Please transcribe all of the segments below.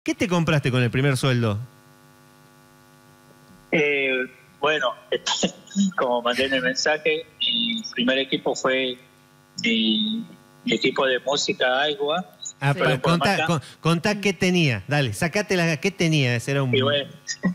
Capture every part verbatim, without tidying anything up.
¿Qué te compraste con el primer sueldo? Eh, bueno, como mandé en el mensaje, mi primer equipo fue mi, mi equipo de música Aigua. Ah, Sí. pa, contá, con, contá qué tenía, dale, sacate la... ¿Qué tenía? Ese era un... Y bueno,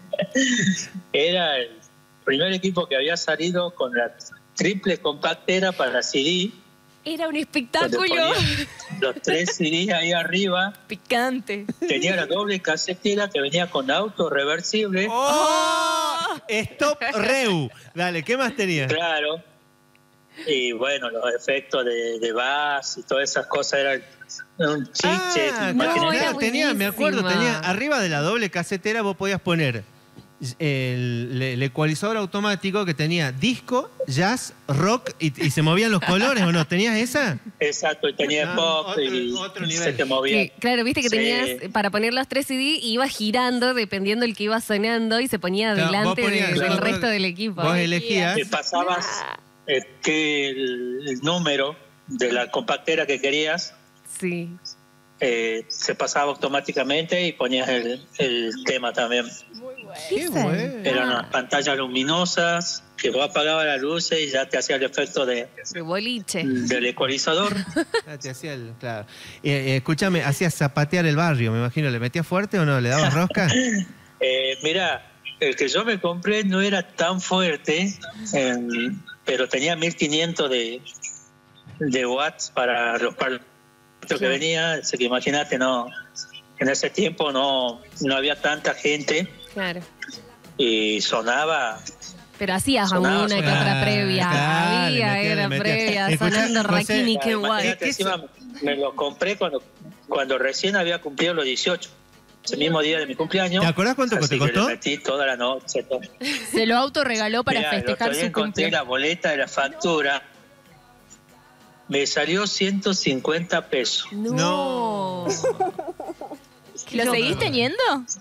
era el primer equipo que había salido con la triple compactera para C D. Era un espectáculo. Los tres C D ahí arriba. Picante. Tenía la doble casetera que venía con auto reversible. ¡Oh! ¡Stop Reu! Dale, ¿qué más tenía? Claro. Y bueno, los efectos de, de bass y todas esas cosas eran un chiche. Ah, no, claro, tenía, me acuerdo, tenía arriba de la doble casetera vos podías poner el, el ecualizador automático que tenía disco, jazz, rock y, y se movían los colores, ¿o no? ¿Tenías esa? Exacto, y tenía ah, pop otro, y otro nivel. se te movía. Sí, claro, viste que sí. tenías para poner los tres C D y iba girando dependiendo el que iba sonando y se ponía Claro, delante ponías, de, claro, del vos, resto del equipo. Vos elegías. Te pasabas eh, que el, el número de la compactera que querías. Sí. Eh, se pasaba automáticamente y ponías el, el tema también. Muy bueno. Qué bueno. Eran unas pantallas luminosas que vos apagabas las luces y ya te hacía el efecto de, de boliche. del ecualizador. Ah, te hacía el, claro. Eh, eh, escúchame, hacías zapatear el barrio, me imagino. ¿Le metías fuerte o no? ¿Le dabas rosca? eh, Mira, el que yo me compré no era tan fuerte, eh, pero tenía mil quinientos de, de watts para los palos que venía, así que imagínate, no, en ese tiempo no, no había tanta gente. Claro. Y sonaba. Pero hacías sonaba, una que sonaba. otra previa. Claro, Había, metía, era metía. previa, Escuchá, sonando José, Raquini, qué guay. Imagínate, encima me lo compré cuando, cuando recién había cumplido los dieciocho. Ese mismo día de mi cumpleaños. ¿Te acordás cuánto así te que costó? le metí toda la noche. Todo. Se lo autorregaló para Mirá, festejar su encontré cumpleaños. la boleta de la factura. Me salió ciento cincuenta pesos. No. ¿Lo No, seguís no. teniendo?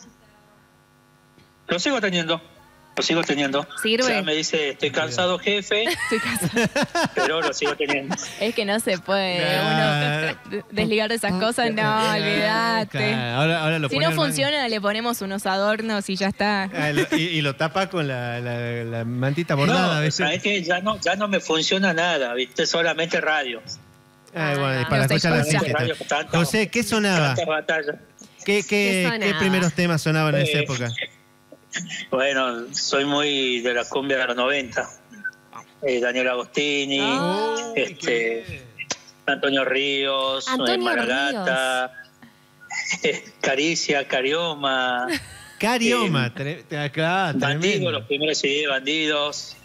Lo sigo teniendo. Lo sigo teniendo. Sirve. O sea, me dice, estoy cansado, jefe, Estoy cansada. pero lo sigo teniendo. Es que no se puede Claro. uno desligar de esas cosas, no, olvídate. Claro, ahora, ahora lo Si pones no al baño. funciona, le ponemos unos adornos y ya está. Ah, lo- y, y lo tapa con la, la, la mantita bordada, No, ¿viste? sabes que ya no, ya no me funciona nada, viste, solamente radio. Ah, bueno, y Ah, para no se escuchar la escucha. fiesta. Radio, tanto- José, ¿qué sonaba? tanta batalla. ¿Qué, ¿Qué qué, sonaba? ¿Qué primeros temas sonaban en esa Eh, época? Bueno, soy muy de la cumbia de los noventa. Eh, Daniel Agostini, Ah. este, Antonio Ríos, Antonio Maragata, eh, Caricia, Carioma, Carioma. tre- tre- claro, Bandidos, tremendo. los primeros C D de Bandidos.